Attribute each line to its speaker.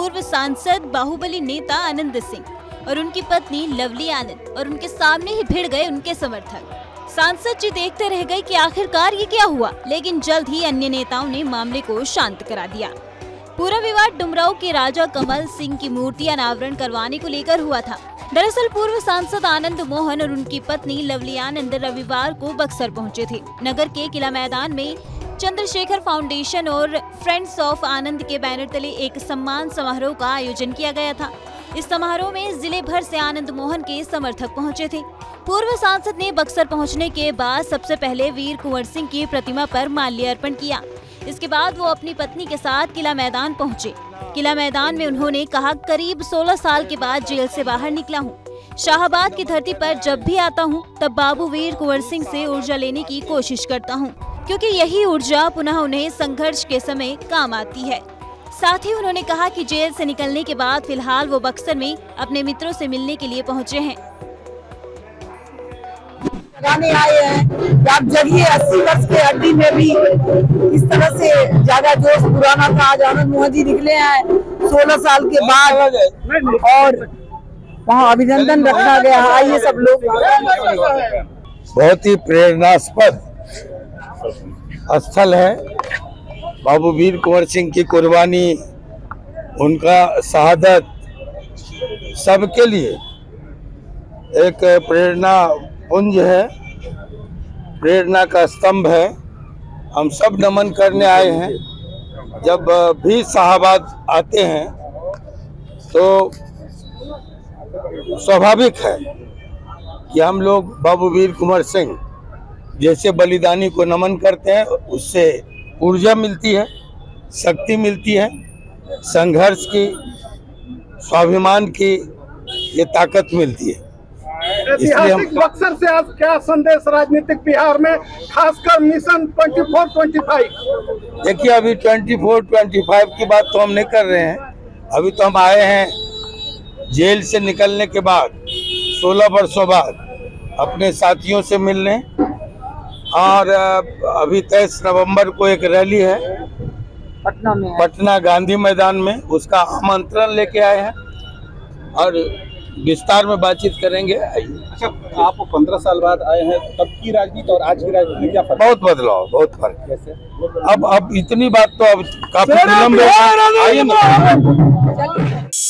Speaker 1: पूर्व सांसद बाहुबली नेता आनंद सिंह और उनकी पत्नी लवली आनंद और उनके सामने ही भिड़ गए उनके समर्थक। सांसद जी देखते रह गए कि आखिरकार ये क्या हुआ, लेकिन जल्द ही अन्य नेताओं ने मामले को शांत करा दिया। पूरा विवाद डुमरांव के राजा कमल सिंह की मूर्ति अनावरण करवाने को लेकर हुआ था। दरअसल पूर्व सांसद आनंद मोहन और उनकी पत्नी लवली आनंद रविवार को बक्सर पहुंचे थे। नगर के किला मैदान में चंद्रशेखर फाउंडेशन और फ्रेंड्स ऑफ आनंद के बैनर तले एक सम्मान समारोह का आयोजन किया गया था। इस समारोह में जिले भर से आनंद मोहन के समर्थक पहुंचे थे। पूर्व सांसद ने बक्सर पहुंचने के बाद सबसे पहले वीर कुंवर सिंह की प्रतिमा पर माल्यार्पण किया। इसके बाद वो अपनी पत्नी के साथ किला मैदान पहुंचे। किला मैदान में उन्होंने कहा, करीब 16 साल के बाद जेल से बाहर निकला हूं। शाहाबाद की धरती पर जब भी आता हूं, तब बाबू वीर कुंवर सिंह से ऊर्जा लेने की कोशिश करता हूं, क्योंकि यही ऊर्जा पुनः उन्हें संघर्ष के समय काम आती है। साथ ही उन्होंने कहा कि जेल से निकलने के बाद फिलहाल वो बक्सर में अपने मित्रों से मिलने के लिए पहुंचे हैं।
Speaker 2: लगाने आए हैं कि आप जगिए, 80 वर्ष के अड्डी में भी इस तरह से ज्यादा जोश पुराना था। आज आनंद मोहन जी निकले हैं 16 साल के बाद और वहाँ अभिनंदन रखा गया। आइए सब लोग।
Speaker 3: बहुत ही प्रेरणास्पद स्थल है। बाबू वीर कुंवर सिंह की कुर्बानी, उनका शहादत सबके लिए एक प्रेरणा पुंज है, प्रेरणा का स्तंभ है। हम सब नमन करने आए हैं। जब भी शाहाबाद आते हैं तो स्वाभाविक है कि हम लोग बाबू वीर कुंवर सिंह जैसे बलिदानी को नमन करते हैं। उससे ऊर्जा मिलती है, शक्ति मिलती है, संघर्ष की, स्वाभिमान की ये ताकत मिलती है।
Speaker 4: ऐतिहासिक बक्सर से आज क्या संदेश राजनीतिक बिहार में, खासकर मिशन 24-25?
Speaker 3: देखिए, अभी 24-25 की बात तो हम नहीं कर रहे हैं। अभी तो हम आए हैं जेल से निकलने के बाद 16 वर्षों बाद अपने साथियों से मिलने। और अभी 23 नवंबर को एक रैली है
Speaker 2: पटना में,
Speaker 3: पटना गांधी मैदान में, उसका आमंत्रण लेके आए हैं और विस्तार में बातचीत करेंगे।
Speaker 4: अच्छा, आप 15 साल बाद आए हैं, तब की राजनीति और आज की राजनीति क्या फर्क?
Speaker 3: बहुत बदलाव, बहुत फर्क।
Speaker 4: कैसे?
Speaker 3: अब इतनी बात तो अब काफी विलम्ब है। आइए ना।